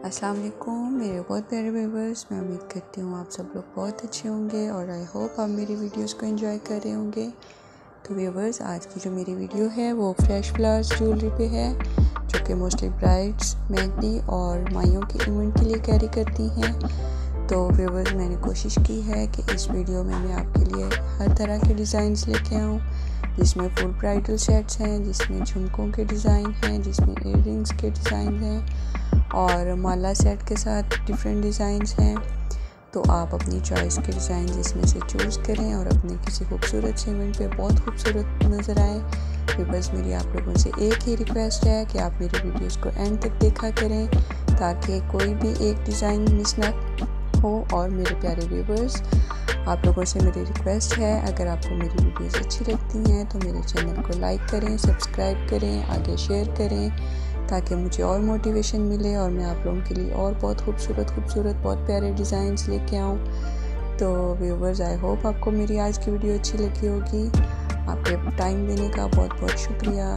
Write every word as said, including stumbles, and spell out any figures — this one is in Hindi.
अस्सलाम वालेकुम मेरे बहुत प्यारे व्यूअर्स। मैं उम्मीद करती हूँ आप सब लोग बहुत अच्छे होंगे और आई होप आप मेरी वीडियोस को एंजॉय कर रहे होंगे। तो व्यूअर्स, आज की जो मेरी वीडियो है वो फ्रेश फ्लावर्स ज्वेलरी पे है, जो कि मोस्टली ब्राइड्स, मेहंदी और माइयों के इवेंट के लिए कैरी करती हैं। तो व्यूअर्स, मैंने कोशिश की है कि इस वीडियो में मैं आपके लिए हर तरह के डिज़ाइंस लेके आऊँ, जिसमें फुल ब्राइडल सेट्स हैं, जिसमें झुमकों के डिज़ाइन हैं, जिसमें इयररिंग्स के डिज़ाइन हैं और माला सेट के साथ डिफरेंट डिज़ाइंस हैं। तो आप अपनी चॉइस के डिज़ाइन जिसमें से चूज़ करें और अपने किसी खूबसूरत से इवेंट पे बहुत खूबसूरत नज़र आए। फिर बस मेरी आप लोगों से एक ही रिक्वेस्ट है कि आप मेरी वीडियोस को एंड तक देखा करें, ताकि कोई भी एक डिज़ाइन मिस ना हो। और मेरे प्यारे व्यूवर्स, आप लोगों से मेरी रिक्वेस्ट है, अगर आपको मेरी वीडियोस अच्छी लगती हैं तो मेरे चैनल को लाइक करें, सब्सक्राइब करें, आगे शेयर करें, ताकि मुझे और मोटिवेशन मिले और मैं आप लोगों के लिए और बहुत खूबसूरत खूबसूरत बहुत प्यारे डिज़ाइंस लेके आऊँ। तो व्यूवर्स, आई होप आपको मेरी आज की वीडियो अच्छी लगी होगी। आपके टाइम देने का बहुत बहुत शुक्रिया।